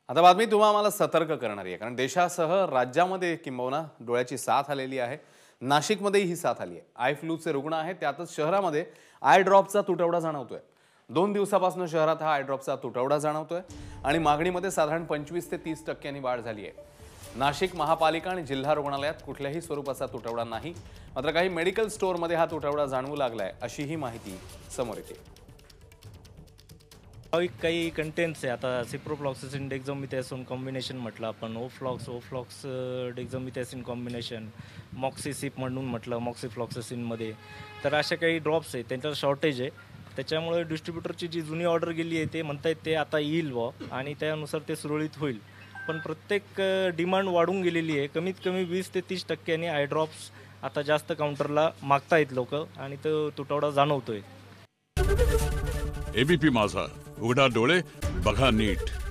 आता बातमी तुम्हा आम्हाला सतर्क करणारी आहे, कारण देशासह राज्यामध्ये किंबहुना डोळ्याची साथ आलेली आहे. नाशिकमध्येही ही साथ आली आहे. आय फ्लूचे रुग्ण आहेत, त्यातच शहरामध्ये आय ड्रॉपचा तुटवडा जाणवतोय. 2 दिवसापासून शहरात हा आय ड्रॉपचा तुटवडा जाणवतोय आणि मागणीमध्ये साधारण 25 ते 30% वाढ झाली आहे. नाशिक महापालिका आणि जिल्हा रुग्णालयात कुठल्याही स्वरूपाचा तुटवडा नाही, मात्र काही मेडिकल स्टोअरमध्ये हा तुटवडा जाणवू लागलाय, अशीही माहिती समोर येते. काही कंटेंट्स आहे. आता सिप्रोफ्लॉक्सासिन डेक्झामेथासोन कॉम्बिनेशन म्हटलं आपण, ओफ्लॉक्स डेक्झामेथासोन कॉम्बिनेशन, मॉक्सिसिप म्हणून म्हटलं मॉक्सिफ्लॉक्सासिनमध्ये. तर अशा काही ड्रॉप्स आहेत, त्यांच्यावर शॉर्टेज आहे. त्याच्यामुळे डिस्ट्रीब्युटरची जी जुनी ऑर्डर गेली आहे ते म्हणतायत ते आता येईल आणि त्यानुसार ते सुरळीत होईल. पण प्रत्येक डिमांड वाढून गेलेली आहे. कमीत कमी 20 ते 30% आय ड्रॉप्स आता जास्त काउंटरला मागतायत लोक आणि तो तुटवडा जाणवतोय. एबीपी माझा, उघडा डोळे बघा नीट.